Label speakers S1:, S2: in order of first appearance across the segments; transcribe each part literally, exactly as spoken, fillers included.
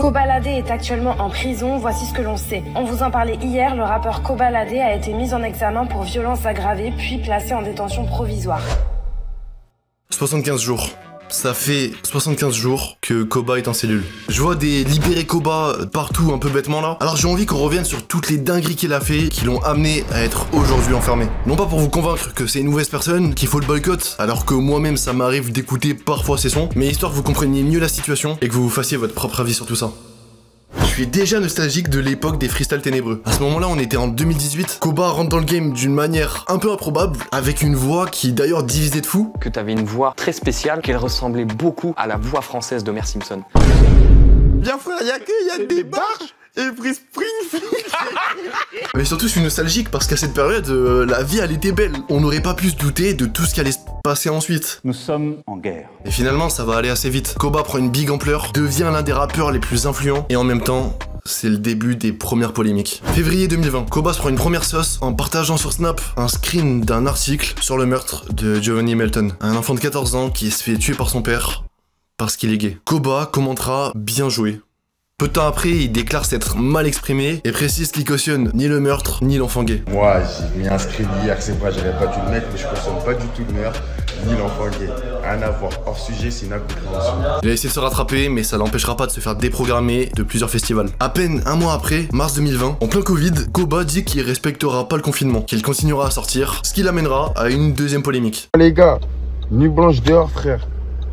S1: Kobalade est actuellement en prison, voici ce que l'on sait. On vous en parlait hier, le rappeur Kobalade a été mis en examen pour violence aggravée, puis placé en détention provisoire.
S2: soixante-quinze jours. Ça fait soixante-quinze jours que Koba est en cellule. Je vois des libérés Koba partout un peu bêtement là. Alors j'ai envie qu'on revienne sur toutes les dingueries qu'il a fait qui l'ont amené à être aujourd'hui enfermé. Non pas pour vous convaincre que c'est une mauvaise personne, qu'il faut le boycott, alors que moi-même ça m'arrive d'écouter parfois ses sons, mais histoire que vous compreniez mieux la situation et que vous vous fassiez votre propre avis sur tout ça. Je suis déjà nostalgique de l'époque des freestyles ténébreux. À ce moment-là, on était en deux mille dix-huit. Koba rentre dans le game d'une manière un peu improbable, avec une voix qui d'ailleurs divisait de fou.
S3: Que t'avais une voix très spéciale, qu'elle ressemblait beaucoup à la voix française d'Homer Simpson.
S4: Bien frère, y'a que y'a des barges et Free Springfield.
S2: Mais surtout, je suis nostalgique parce qu'à cette période, euh, la vie elle était belle. On n'aurait pas pu se douter de tout ce qui allait se passer ensuite.
S5: Nous sommes en guerre.
S2: Et finalement, ça va aller assez vite. Koba prend une big ampleur, devient l'un des rappeurs les plus influents, et en même temps, c'est le début des premières polémiques. Février deux mille vingt, Koba se prend une première sauce en partageant sur Snap un screen d'un article sur le meurtre de Giovanni Melton, un enfant de quatorze ans qui se fait tuer par son père parce qu'il est gay. Koba commentera bien joué. Peu de temps après, il déclare s'être mal exprimé et précise qu'il cautionne ni le meurtre ni l'enfant gay.
S4: Moi, j'ai mis un screen hier, c'est vrai, j'aurais pas dû le mettre, mais je cautionne pas du tout le meurtre ni l'enfant gay. Rien à voir. Hors sujet, c'est une incompréhension.
S2: Il a essayé de se rattraper, mais ça l'empêchera pas de se faire déprogrammer de plusieurs festivals. À peine un mois après, mars deux mille vingt, en plein Covid, Koba dit qu'il respectera pas le confinement, qu'il continuera à sortir, ce qui l'amènera à une deuxième polémique.
S4: Les gars, nuit blanche dehors, frère.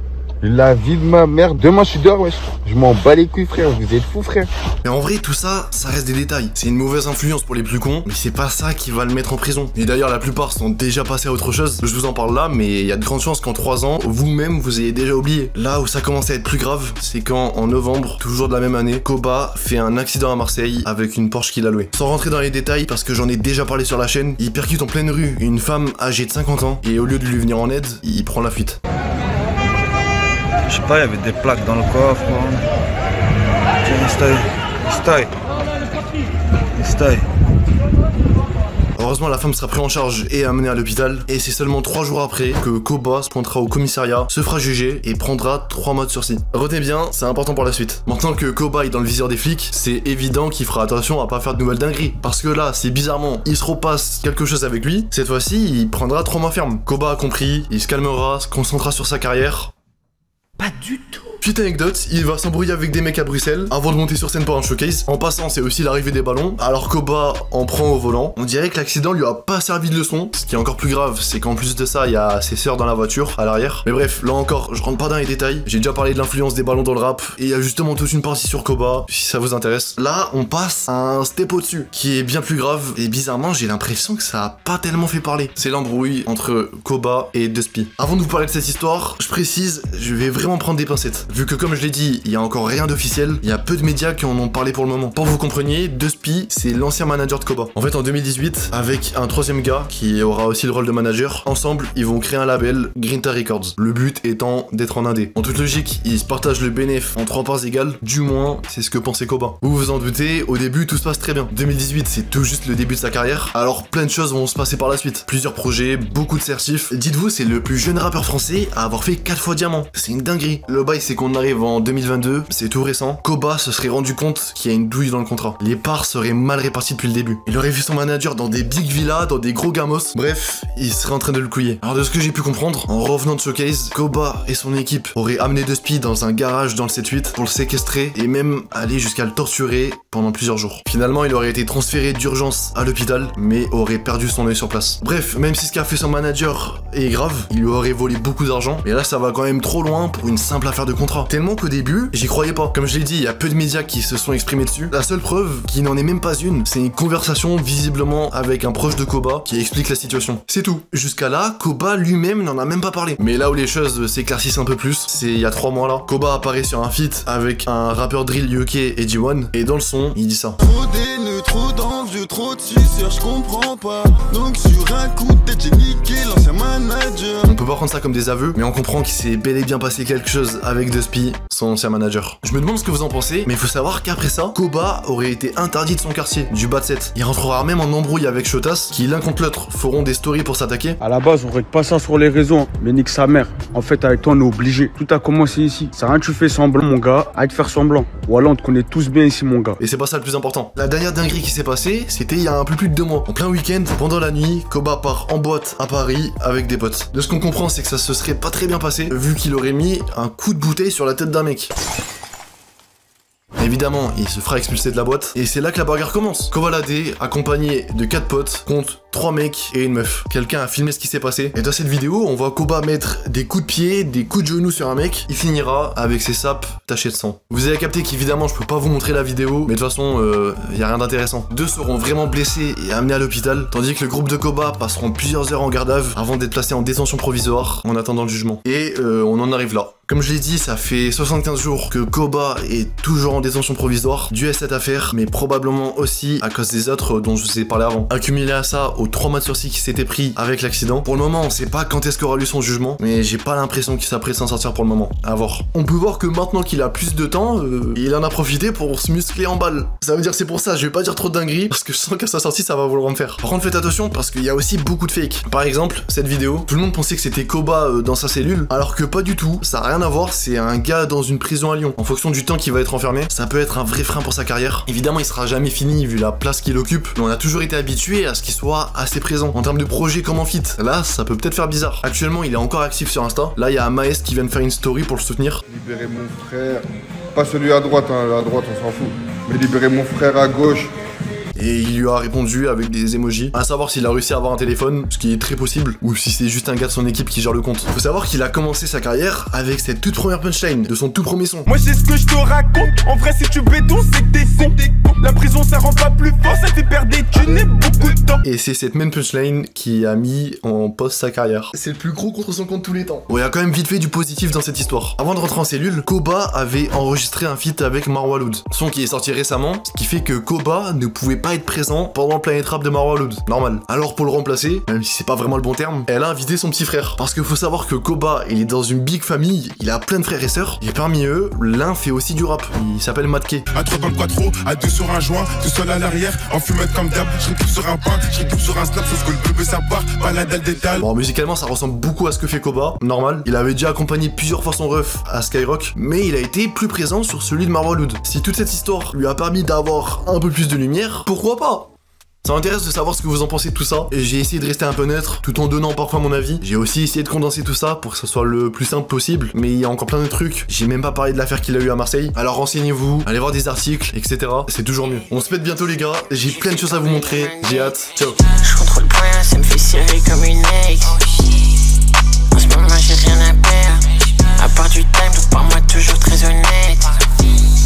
S4: La vie de ma mère, demain je suis dehors, wesh. Je m'en bats les couilles, frère, vous êtes fous, frère.
S2: Mais en vrai, tout ça, ça reste des détails. C'est une mauvaise influence pour les plus cons, mais c'est pas ça qui va le mettre en prison. Et d'ailleurs, la plupart sont déjà passés à autre chose. Je vous en parle là, mais il y a de grandes chances qu'en trois ans, vous-même, vous ayez déjà oublié. Là où ça commence à être plus grave, c'est quand, en novembre, toujours de la même année, Koba fait un accident à Marseille avec une Porsche qu'il a louée. Sans rentrer dans les détails, parce que j'en ai déjà parlé sur la chaîne, il percute en pleine rue une femme âgée de cinquante ans, et au lieu de lui venir en aide, il prend la fuite.
S6: Je sais pas, il y avait des plaques dans le coffre. Tiens, stay. Stay. Stay.
S2: Heureusement, la femme sera prise en charge et amenée à l'hôpital. Et c'est seulement trois jours après que Koba se pointera au commissariat, se fera juger et prendra trois mois de sursis. Retenez bien, c'est important pour la suite. Maintenant que Koba est dans le viseur des flics, c'est évident qu'il fera attention à pas faire de nouvelles dingueries. Parce que là, si bizarrement il se repasse quelque chose avec lui, cette fois-ci, il prendra trois mois ferme. Koba a compris, il se calmera, se concentrera sur sa carrière.
S5: Pas du tout.
S2: Petite anecdote, il va s'embrouiller avec des mecs à Bruxelles avant de monter sur scène pour un showcase. En passant, c'est aussi l'arrivée des ballons, alors Koba en prend au volant. On dirait que l'accident lui a pas servi de leçon. Ce qui est encore plus grave, c'est qu'en plus de ça, il y a ses sœurs dans la voiture, à l'arrière. Mais bref, là encore, je rentre pas dans les détails. J'ai déjà parlé de l'influence des ballons dans le rap, et il y a justement toute une partie sur Koba, si ça vous intéresse. Là, on passe à un step au-dessus, qui est bien plus grave, et bizarrement, j'ai l'impression que ça a pas tellement fait parler. C'est l'embrouille entre Koba et Dusty. Avant de vous parler de cette histoire, je précise, je vais vraiment prendre des pincettes. Vu que comme je l'ai dit, il y a encore rien d'officiel, il y a peu de médias qui en ont parlé pour le moment. Pour que vous compreniez, Dusty, c'est l'ancien manager de Koba. En fait, en deux mille dix-huit, avec un troisième gars qui aura aussi le rôle de manager, ensemble, ils vont créer un label, Grinta Records. Le but étant d'être en indé. En toute logique, ils se partagent le bénéfice en trois parts égales, du moins, c'est ce que pensait Koba. Vous vous en doutez, au début, tout se passe très bien. deux mille dix-huit, c'est tout juste le début de sa carrière, alors plein de choses vont se passer par la suite. Plusieurs projets, beaucoup de certifs. Dites-vous, c'est le plus jeune rappeur français à avoir fait quatre fois diamant. C'est une dinguerie. Le bail, c'est qu'on arrive en deux mille vingt-deux, c'est tout récent. Koba se serait rendu compte qu'il y a une douille dans le contrat. Les parts seraient mal réparties depuis le début. Il aurait vu son manager dans des big villas, dans des gros gamos. Bref, il serait en train de le couiller. Alors de ce que j'ai pu comprendre, en revenant de showcase, Koba et son équipe auraient amené Dusty dans un garage dans le sept huit pour le séquestrer et même aller jusqu'à le torturer pendant plusieurs jours. Finalement, il aurait été transféré d'urgence à l'hôpital, mais aurait perdu son œil sur place. Bref, même si ce qu'a fait son manager est grave, il lui aurait volé beaucoup d'argent, mais là ça va quand même trop loin pour une simple affaire de contrat. Tellement qu'au début, j'y croyais pas. Comme je l'ai dit, il y a peu de médias qui se sont exprimés dessus. La seule preuve, qui n'en est même pas une, c'est une conversation visiblement avec un proche de Koba qui explique la situation. C'est tout. Jusqu'à là, Koba lui-même n'en a même pas parlé. Mais là où les choses s'éclaircissent un peu plus, c'est il y a trois mois là. Koba apparaît sur un feat avec un rappeur drill U K et G un, et dans le son, il dit ça.
S7: Trop d'éneux, trop d'envieux, trop de suceurs, je comprends pas. Donc sur un coup de tête, j'ai niqué l'ancien manager.
S2: On peut pas prendre ça comme des aveux, mais on comprend qu'il s'est bel et bien passé quelque chose avec Dusty. son ancien manager. Je me demande ce que vous en pensez, mais il faut savoir qu'après ça, Koba aurait été interdit de son quartier, du bas de sept. Il rentrera même en embrouille avec Shotas, qui l'un contre l'autre feront des stories pour s'attaquer.
S8: À la base, on règle pas ça sur les réseaux, hein. Mais nique sa mère. En fait, avec toi, on est obligé. Tout a commencé ici. Ça rien, tu fais semblant, mon gars. Arrête de faire semblant. Ou alors, on te connaît tous bien ici, mon gars.
S2: Et c'est pas ça le plus important. La dernière dinguerie qui s'est passée, c'était il y a un peu plus de deux mois. En plein week-end, pendant la nuit, Koba part en boîte à Paris avec des potes. De ce qu'on comprend, c'est que ça se serait pas très bien passé, vu qu'il aurait mis un coup de bouteille sur la tête d'un mec. Évidemment, il se fera expulser de la boîte, et c'est là que la bagarre commence. Kobalade, accompagné de quatre potes, compte trois mecs et une meuf. Quelqu'un a filmé ce qui s'est passé, et dans cette vidéo, on voit Koba mettre des coups de pied, des coups de genoux sur un mec. Il finira avec ses sapes tachées de sang. Vous avez capté qu'évidemment, je peux pas vous montrer la vidéo, mais de toute façon, euh, y a rien d'intéressant. Deux seront vraiment blessés et amenés à l'hôpital, tandis que le groupe de Koba passeront plusieurs heures en garde à vue avant d'être placés en détention provisoire en attendant le jugement. Et euh, on en arrive là. Comme je l'ai dit, ça fait soixante-quinze jours que Koba est toujours en détention provisoire, dû à cette affaire, mais probablement aussi à cause des autres dont je vous ai parlé avant. Accumulé à ça, aux trois mois de sursis qui s'était pris avec l'accident. Pour le moment, on sait pas quand est-ce qu'aura lieu son jugement, mais j'ai pas l'impression qu'il s'apprête s'en sortir pour le moment. À voir. On peut voir que maintenant qu'il a plus de temps, euh, il en a profité pour se muscler en balle. Ça veut dire c'est pour ça, je vais pas dire trop de dingueries, parce que je sens qu'à sa sortie, ça va vouloir me faire. Par contre, faites attention, parce qu'il y a aussi beaucoup de fake. Par exemple, cette vidéo, tout le monde pensait que c'était Koba euh, dans sa cellule, alors que pas du tout, ça a rien à voir, c'est un gars dans une prison à Lyon. En fonction du temps qu'il va être enfermé, ça peut être un vrai frein pour sa carrière. Évidemment, il sera jamais fini vu la place qu'il occupe, mais on a toujours été habitué à ce qu'il soit assez présent. En termes de projet comme en fit, là, ça peut peut-être faire bizarre. Actuellement, il est encore actif sur Insta. Là, il y a Maes qui vient de faire une story pour le soutenir.
S4: Libérez mon frère, pas celui à droite, hein. À droite on s'en fout, mais libérez mon frère à gauche.
S2: Et il lui a répondu avec des emojis. À savoir s'il a réussi à avoir un téléphone, ce qui est très possible, ou si c'est juste un gars de son équipe qui gère le compte. Faut savoir qu'il a commencé sa carrière avec cette toute première punchline de son tout premier son.
S7: Moi j'ai ce que je te raconte. En vrai si tu béton c'est que t'es con. La prison ça rend pas plus fort, ça fait perdre des thunes et beaucoup de temps.
S2: Et c'est cette même punchline qui a mis en pause sa carrière. C'est le plus gros contre son compte tous les temps. Bon, il y a quand même vite fait du positif dans cette histoire. Avant de rentrer en cellule, Koba avait enregistré un feat avec Marwa Loud. Son qui est sorti récemment, ce qui fait que Koba ne pouvait pas être présent pendant le Planet Rap de Marwa Loud. Normal. Alors pour le remplacer, même si c'est pas vraiment le bon terme, elle a invité son petit frère. Parce qu'il faut savoir que Koba, il est dans une big famille, il a plein de frères et sœurs, et parmi eux, l'un fait aussi du rap. Il s'appelle Matke.
S7: À trois dans le quattro, à deux sur un joint, tout seul à l'arrière, en fumette comme d'hab, je récupère sur un pain, je récupère sur un snap, sauf que le bébé ça part, pas la dalle d'étal.
S2: Bon, musicalement, ça ressemble beaucoup à ce que fait Koba, normal. Il avait déjà accompagné plusieurs fois son ref à Skyrock, mais il a été plus présent sur celui de Marwa Loud. Si toute cette histoire lui a permis d'avoir un peu plus de lumière, pourquoi pas? Ça m'intéresse de savoir ce que vous en pensez de tout ça, et j'ai essayé de rester un peu neutre, tout en donnant parfois mon avis. J'ai aussi essayé de condenser tout ça pour que ce soit le plus simple possible, mais il y a encore plein de trucs. J'ai même pas parlé de l'affaire qu'il a eu à Marseille, alors renseignez-vous, allez voir des articles, et cetera. C'est toujours mieux. On se pète bientôt les gars, j'ai plein de choses à vous montrer, j'ai hâte, ciao.
S9: Je contrôle pas rien, ça me fait serrer comme une ex. En ce moment j'ai rien à perdre, à part du time, donc par moi toujours très honnête.